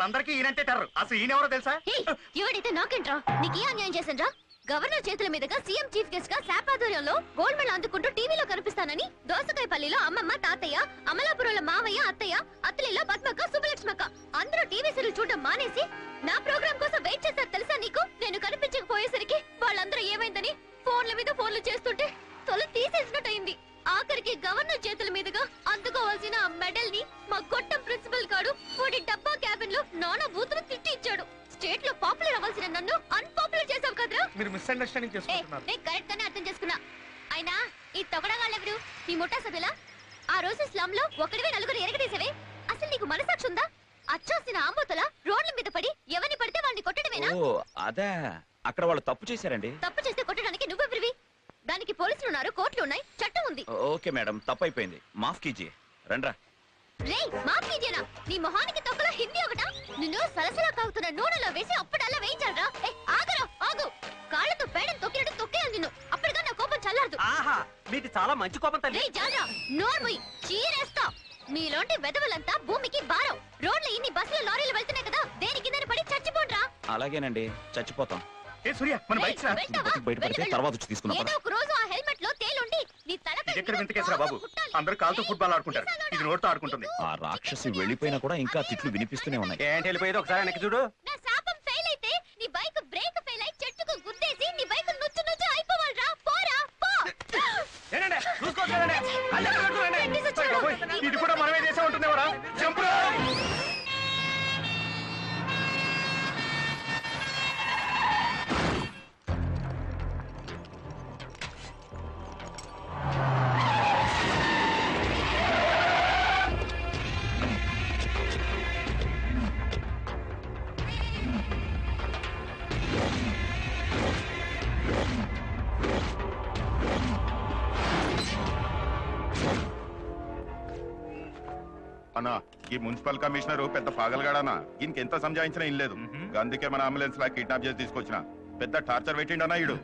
వాళ్ళందరికీ ఈయనంటే టెర్రర్. అసలు ఈయనెవరో తెలుసా? ఎవడైతే నాకేంట్రా, నీకు ఏ అన్యాయం చేశాన్రా? గవర్నర్ చేతుల మీదుగా సీఎం చీఫ్ గెస్ట్ గా శాప్ ఆధ్వర్యంలో గోల్డ్ మెడల్ అందుకుంటూ టీవీలో కనిపిస్తానని దోసకాయపల్లిలో అమ్మమ్మ, తాతయ్య, అమలాపురంలో మావయ్య, అత్తయ్య, అత్తలిలో పద్మక్క, సుబ్బలక్ష్మక్క అందరూ టీవీ సీరియల్ చూడడం మానేసి నా ప్రోగ్రామ్ కోసం వెయిట్ చేస్తారు తెలుసా నీకు? నేను కనిపించకపోయేసరికి వాళ్ళందరూ ఏమైందని ఫోన్ల మీద ఫోన్లు చేస్తుంటే తొలి తీసేసినట్టయింది. ఆఖరికి గవర్నర్ చేతుల మీదుగా అందుకోవాల్సిన ఆ మెడల్ ని మా గొట్టం ప్రిన్సిపల్ గారు వాడి డబ్బా క్యాబిన్ లో నానా బూతులు తిట్టి ఇచ్చాడు. స్టేట్ లో పాపులర్ అవ్వాల్సిన నన్ను అన్పాపులర్ చేసావు కదరా. మీరు మిస్అండర్స్టాండింగ్ చేసుకుంటున్నారు. నేను కరెక్ట్ గానే అర్థం చేసుకున్నా. అయినా ఈ తొగడగాళ్ళెవరు? నీ ముఠా సభ్యులా? ఆ రోజు స్లమ్ లో ఒకడివే నలుగురు ఎరగదీసేవే. అసలు నీకు మనసాక్షి ఉందా? అచ్చోసిన ఆంబోతల రోడ్ల మీద పడి ఎవరిని పడితే వాళ్ళని కొట్టడమేనా? ఓ అదే, అక్కడ వాళ్ళు తప్పు చేశారండి. తప్పు చేస్తే కొట్టడానికి నువ్వెవరివి? దానికి పోలీసులు ఉన్నారు, కోర్టులు ఉన్నాయి, చట్టం ఉంది. ఓకే మేడం, తప్పైపోయింది, మాఫ్ కీజియే. రండ్రా. రే మాఫ్ కీజియేనా? నీ మొహానికి తొక్కలో హిందీ ఒకటా? నిన్ను సలసలా కాగుతున్న నూనెలో వేసి అప్పుడల్లా వేయించాలరా? ఆగరా, ఆగు. కాళ్ళతో పేడను తొక్కినట్టు తొక్కేయాలి నిన్ను. అప్పటిగా నా కోపం చల్లారదు. ఆహా, మీకు చాలా మంచి కోపం తల్లి. రే జాలరా, నోర్ముయ్, చీరేస్తా. మీలోంటి వెదవలంతా భూమికి భారం. రోడ్లు ఇన్ని బస్సులు లారీలు వెళ్తున్నాయి కదా, దేని కింద పడి చచ్చిపోండ్రా. అలాగేనండి, చచ్చిపోతాం. ఏ సూర్య, మన బైక్స్ రా. బయటపడితే తర్వాత వచ్చి తీసుకుందాం. ఏదో ఒక రోజు ఆ హెల్మెట్ లో తేలుండి నీ తలపై ఎక్కడ వింతకేసరా బాబు? అందరూ కాలుతో ఫుట్బాల్ ఆడుకుంటారు, ఇది నోటితో ఆడుకుంటుంది. ఆ రాక్షసి వెళ్ళిపోయినా కూడా ఇంకా తిట్లు వినిపిస్తూనే ఉన్నాయి. ఏంటి వెళ్ళిపోయేది? ఒకసారి వెనక్కి చూడు. నా శాపం ఫెయిల్ అయితే నీ బైక్ బ్రేక్ ఫెయిల్ అయి చెట్టుకు గుద్దేసి నీ బైక్ నుచ్చు నుచ్చు అయిపోవాలిరా. పోరా పో. ఏంటంటే చూసుకోవట్లేదండి, ఇది కూడా మనమే చేసే ఉంటుందేవరా? జంపురా. అన్నా, ఈ మున్సిపల్ కమిషనర్ పెద్ద పాగలగాడనా? ఇంకెంత సంజాయించినా ఏం లేదు. అందుకే మన అంబులెన్స్ లా కిడ్నాప్ చేసి తీసుకొచ్చిన. పెద్ద టార్చర్ పెట్టిండన్నా ఈడు.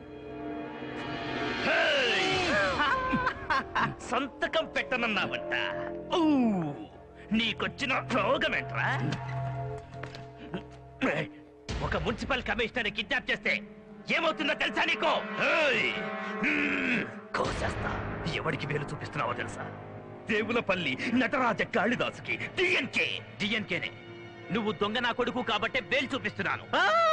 సంతకం పెట్టనన్నావంట. నీకొచ్చిన రోగమేంట్రా? ఒక మున్సిపల్ కమిషనర్ కిడ్నాప్ చేస్తే ఏమవుతుందో తెలుసా నీకు? కోసేస్తా. ఎవరికి వేలు చూపిస్తున్నావో తెలుసా? దేవులపల్లి నటరాజ కాళిదాసుకి. డిఎన్కేనే. నువ్వు దొంగ నా కొడుకు కాబట్టే వేలు చూపిస్తున్నాను.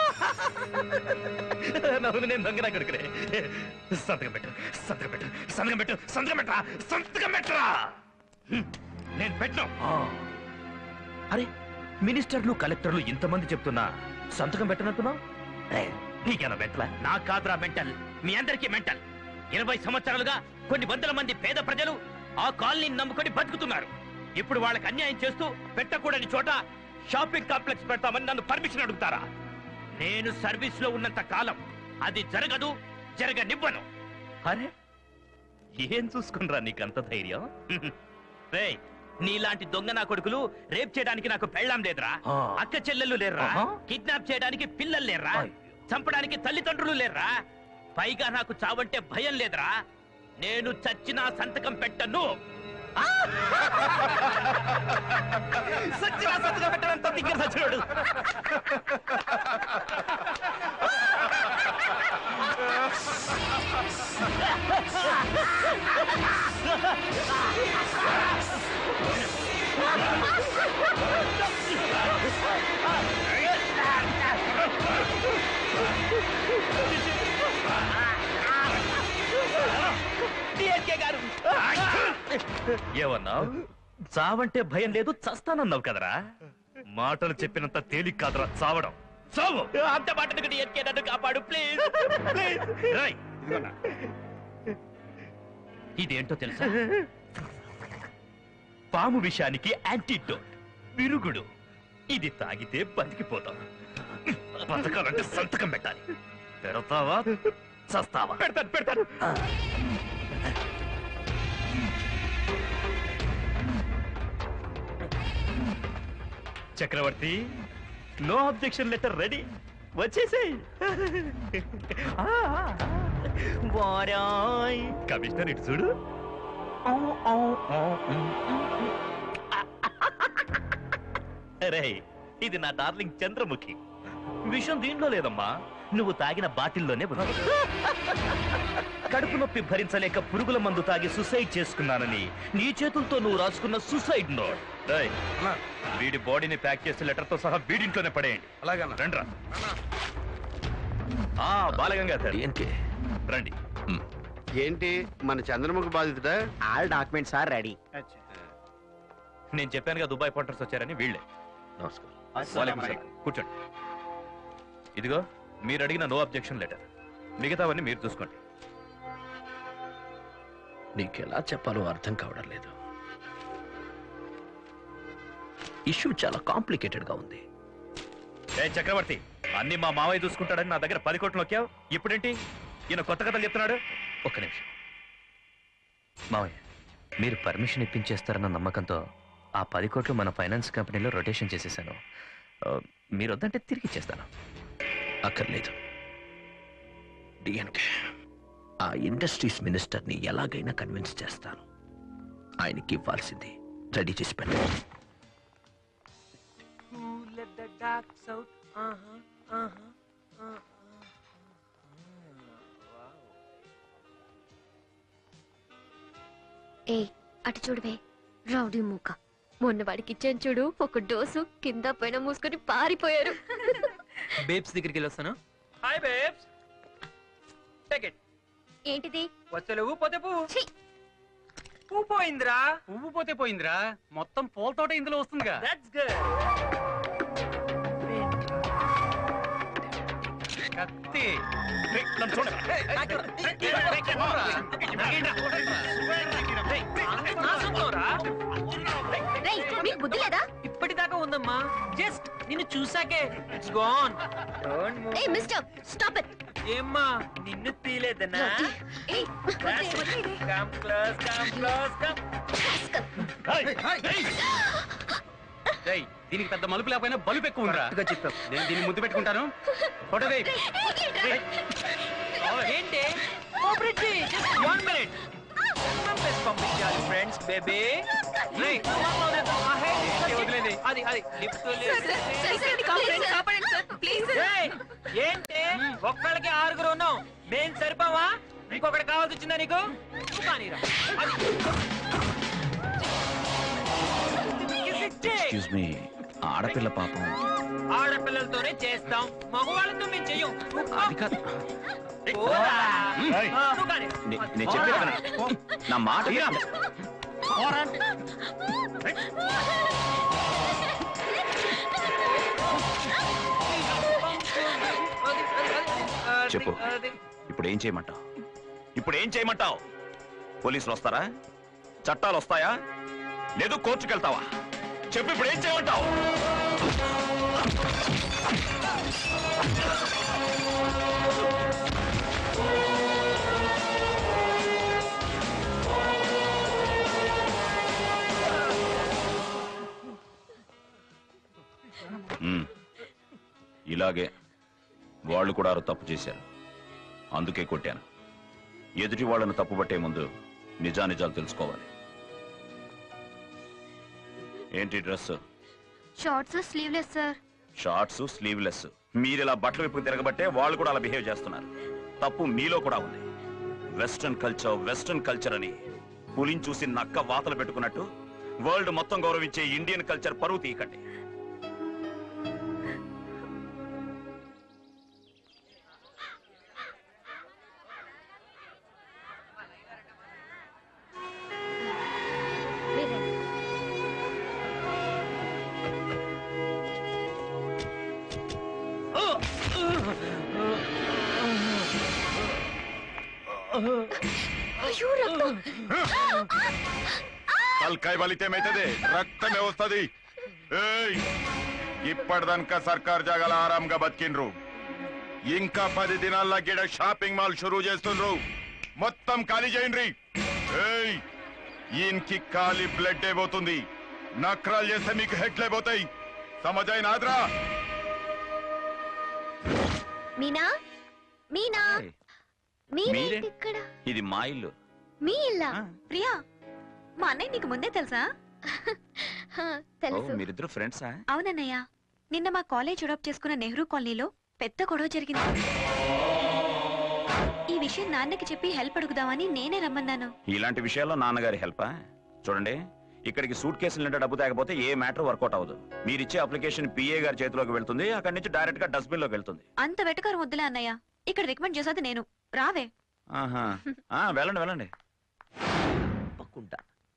నేను దొంగ నా కొడుకునే. సంతకం పెట్టు, సంతకం పెట్టు, సంతకం పెట్టు, సంతకం పెట్టరా, సంతకం పెట్టరా. నేను పెట్టను. అరే, మినిస్టర్లు కలెక్టర్లు ఇంతమంది చెప్తున్నా సంతకం పెట్టనంటున్నావు? నీకేనా మెంటల్? నా కాదురా మెంటల్, మీ అందరికీ మెంటల్. 20 సంవత్సరాలుగా కొన్ని వందల మంది పేద ప్రజలు ఆ కాలనీని నమ్ముకొని బతుకుతున్నారు. ఇప్పుడు వాళ్ళకి అన్యాయం చేస్తూ పెట్టకూడని చోట షాపింగ్ కాంప్లెక్స్ పెడతామని నన్ను పర్మిషన్ అడుగుతారా? నేను సర్వీస్ లో ఉన్నంత కాలం అది జరగదు, జరగనివ్వను. అరే, ఏం చూసుకునరా నీకంత ధైర్యం? రేయ్, నీలాంటి దొంగ నా కొడుకులు రేప్ చేయడానికి నాకు పెళ్ళాం లేదురా, అక్క చెల్లెళ్ళు లేర్రా, కిడ్నాప్ చేయడానికి పిల్లలు లేర్రా, చంపడానికి తల్లిదండ్రులు లేర్రా. పైగా నాకు చావంటే భయం లేదురా. నేను చచ్చినా సంతకం పెట్టను. సచ్చినా సంతకం పెట్టడంతో దిగ్గర సచ్చినోడు. ఏమన్నావు? చావంటే భయం లేదు, చస్తానన్నావు కదరా. మాటలు చెప్పినంత తేలిక కాదురా చావడం. చావు. అంత మాటను నన్ను కాపాడు ప్లీజ్. ఇదేంటో తెలుసా? పాము విషానికి యాంటీడోట్, విరుగుడు. ఇది తాగితే బతికిపోతాం. బతకాలంటే సంతకం పెట్టాలి. పెడతావా చస్తావా? పెడతాను. Chakravarthi, no objection letter ready. వచ్చేసేయ్. కమిషనర్ ఇటు చూడు. రే, ఇది నా డార్లింగ్ చంద్రముఖి. విషయం దీంట్లో లేదమ్మా, నువ్వు తాగిన బాటిల్లోనే ఉంది. కడుపు నొప్పి భరించలేక పురుగుల మందు తాగి సుసైడ్ చేసుకున్నానని నీ చేతులతో నువ్వు రాసుకున్న సుసైడ్ నోట్. వీడి బాడీని ప్యాక్ చేసే లెటర్ తో సహా వీడింట్లోనే పడేయండి. అలాగే రండ్రా. బాలగంగాధర్ రండి. ఏంటి మన చంద్రముఖి బాధితుడా? All documents are ready. నేను చెప్పానుగా దుబాయ్ పంటర్స్ వచ్చారని వీళ్ళే. వాలేకుం సలాం. కూర్చోండి. ఇదిగో మీరు అడిగిన నో అబ్జెక్షన్ లెటర్. మిగతావన్నీ మీరు చూసుకోండి. నీకెలా చెప్పాలో అర్థం కావడం లేదు. ఇష్యూ చాలా కాంప్లికేటెడ్ గా ఉంది. ఏ చక్రవర్తి, అన్ని మా మావయ్య చూసుకుంటాడని నా దగ్గర 10 కోట్లు నొక్కావు. ఇప్పుడేంటి ఈయన కొత్త కథలు చెప్తున్నాడు? ఒక్క నిమిషం మావయ్య, మీరు పర్మిషన్ ఇప్పించేస్తారన్న నమ్మకంతో ఆ 10 కోట్లు మన ఫైనాన్స్ కంపెనీలో రొటేషన్ చేసేసాను. మీరు వద్దంటే తిరిగి ఇచ్చేస్తాను. అక్కర్లేదు. డిఎన్కే ఆ ఇండస్ట్రీస్ మినిస్టర్ని ఎలాగైనా కన్విన్స్ చేస్తాను. ఆయనకి ఇవ్వాల్సింది రెడీ చేసి పెట్టండి. ఏ అటు చూడవే, రౌడీ మూక. మొన్న వాడికి ఇచ్చాను చూడు ఒక డోసు, కింద పైన మూసుకొని పారిపోయారు. బేబ్స్ దగ్గరికి వెళ్ళొస్తాను. Hi babes, take it. ఏంటిది? వచ్చలేవు పోతే పువ్వు. ఛీ! పువ్వు పోయిందిరా. పువ్వు పోతే పోయిందిరా, మొత్తం పూల తోట ఇందులో వస్తుందిగా. That's good. కత్తి నన్ను చూడండి. రేయ్, మీకు బుద్ధి లేదా? ఇప్పటిదాకా ఉందమ్మా, జస్ట్ నిన్ను చూసాకే ఇట్స్ గాన్. ఏయ్ మిస్టర్, స్టాప్ ఇట్. ఏమ్మా నిన్ను తీలేదనా? ఏయ్, వదిలేయ్. Come close, come close, come. రేయ్, దీనికి పెద్ద మలుపు లేకపోయినా బలుపు ఎక్కువ ఉందిరా. చెప్పావు, నేను దీన్ని ముద్దు పెట్టుకుంటాను. ఫోటో వేయ్. ఏంటి కోఆపరేటివ్? Just 1 minute. పంపించాలి ఫ్రెండ్స్ బేబీ. అది అది లిఫ్ట్ ఏంటి? ఒక్కడికి 6 ఉన్నాం, మేం సరిపోవా? ఇంకొకటి కావాల్సి వచ్చిందా నీకు? కానీరా. ఎక్స్క్యూజ్ మీ, ఆడపిల్ల పాపం. ఆడపిల్లలతోనే చేస్తాం, మగవాళ్ళతో మేము చెయ్యం. అది కాదు. నేను చెప్పేది వినండి. నా మాట వినండి. చెప్పు, ఇప్పుడు ఏం చేయమంటావు? ఇప్పుడు ఏం చేయమంటావు? పోలీసులు వస్తారా? చట్టాలు వస్తాయా? లేదు కోర్టుకు వెళ్తావా? చెప్పు, ఇప్పుడు ఏం చేయమంటావు? ఇలాగే వాళ్ళు కూడా తప్పు చేశారు, అందుకే కొట్టాను. ఎదుటి వాళ్ళను తప్పుపట్టే ముందు నిజానిజాలు తెలుసుకోవాలి. ఏంటి dress? Shorts sleeveless sir. Shorts sleeveless. మీరిలా బట్టలు విప్పుకు తిరగబట్టే వాళ్ళు కూడా అలా బిహేవ్ చేస్తున్నారు. తప్పు మీలో కూడా ఉంది. వెస్టర్న్ కల్చర్ అని పులిని చూసి నక్క వాతలు పెట్టుకున్నట్టు వరల్డ్ మొత్తం గౌరవించే ఇండియన్ కల్చర్ పరువు తీయకండి. అయ్యో, రక్తం. తలకాయ బలితేమైతుంది, రక్తమే వస్తుంది. ఇప్పటిదాకా సర్కార్ జాగాల ఆరాంగా బతికిండ్రు. ఇంకా 10 దినాల్లో గిడ షాపింగ్ మాల్ షురూ చేస్తుండ్రు. మొత్తం ఖాళీ చేయండి. ఈయనకి ఖాళీ బ్లడ్ అయిపోతుంది. నక్రాలు చేస్తే మీకు హెడ్లే పోతాయి. సమజైనాద్రా? మీనా, మీనా, మీనా మీరే? ఇక్కడ. ఇది మా ఇల్లు. మీ ఇల్లా? ప్రియా, మా అన్నయ్య నీకు ముందే తెలుసా? తెలుసు. మీరిద్దరు ఫ్రెండ్సా? అవునన్నయ్య, నిన్న మా కాలేజ్ అడాప్ట్ చేసుకున్న నెహ్రూ కాలనీలో పెద్ద గొడవ జరిగింది. ఈ విషయం నాన్నకి చెప్పి హెల్ప్ అడుగుదామని నేనే రమ్మన్నాను. ఇలాంటి విషయాల్లో నాన్నగారి హెల్పా? చూడండి, ఇక్కడికి సూట్ కేసులు నిండా డబ్బు తేకపోతే ఏ మ్యాటర్ వర్కౌట్ అవ్వదు. మీరిచ్చే అప్లికేషన్ పిఏ గారి చేతిలోకి వెళ్తుంది, అక్కడి నుంచి డైరెక్ట్ గా డస్ట్బిన్ లోకి వెళ్తుంది. అంత వెటకారం వద్దులే అన్నయ్య, ఇక్కడ రికమెండ్ చేసేది నేను. రావే. ఆహా. వెళ్ళండి వెళ్ళండి. తప్పకుండా.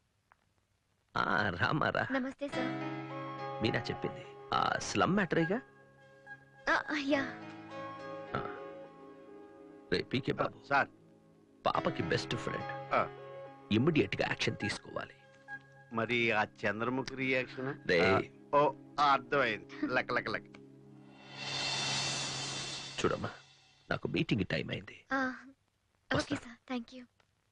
రామారా. నమస్తే సార్. మీనా చెప్పింది ఆ స్లమ్ మ్యాటరేగా. యా. పీకే బాబు సార్, పాపకి బెస్ట్ ఫ్రెండ్, ఆ. ఇమ్మీడియట్ గా యాక్షన్ తీసుకోవాలి. మరి ఆ చంద్రముఖి రియాక్షన్? రే. ఓ అర్థమైంది. లెక్క లెక్క లెక్క. చూడమ్మా, నాకు మీటింగ్ టైం అయింది. Okay sir, thank you.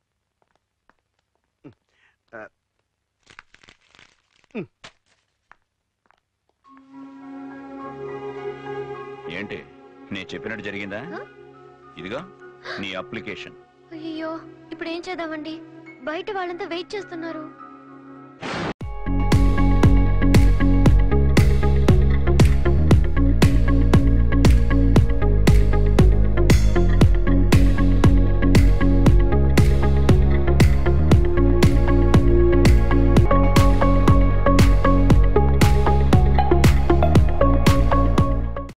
ఏంటి, నేను చెప్పినట్టు జరిగిందా? ఇదిగో నీ అప్లికేషన్. అయ్యో, ఇప్పుడు ఏం చేద్దామండి? బయట వాళ్ళంతా వెయిట్ చేస్తున్నారు.